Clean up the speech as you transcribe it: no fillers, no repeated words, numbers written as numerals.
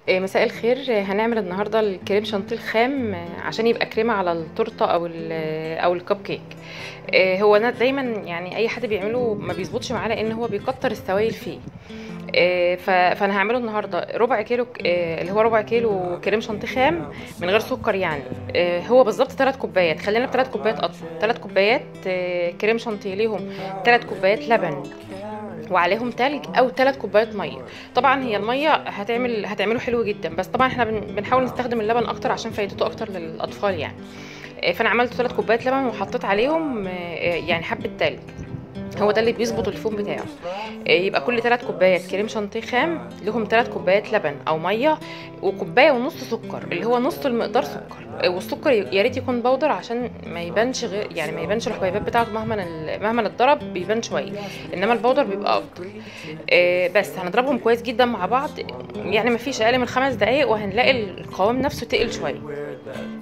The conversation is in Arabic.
مساء الخير. هنعمل النهارده الكريم شانتيه الخام عشان يبقى كريمه على التورته او الكب كيك. هو انا دايما يعني اي حد بيعمله ما بيظبطش معاه لان هو بيكتر السوائل فيه. فانا هعمله النهارده ربع كيلو، اللي هو ربع كيلو كريم شانتيه خام من غير سكر يعني. هو بالظبط 3 كوبايات، خلينا ب3 كوبايات اطول. 3 كوبايات كريم شانتيه ليهم 3 كوبايات لبن وعليهم تلج او 3 كوبايات ميه. طبعا هي الميه هتعمله حلو جدا، بس طبعا احنا بنحاول نستخدم اللبن اكتر عشان فايدته اكتر للاطفال يعني. فانا عملت 3 كوبايات لبن وحطيت عليهم يعني حبه تلج، هو ده اللي بيظبط الفوم بتاعه. يبقى كل 3 كوبايات كريم شانتيه خام لهم 3 كوبايات لبن او ميه، وكوبايه ونص سكر اللي هو نص المقدار سكر. والسكر يا ريت يكون بودر عشان ما يبانش غير يعني ما يبانش الحبيبات بتاعته، مهما اتضرب بيبان شويه، انما البودر بيبقى افضل. بس هنضربهم كويس جدا مع بعض، يعني ما فيش اقل من 5 دقايق وهنلاقي القوام نفسه تقل شويه.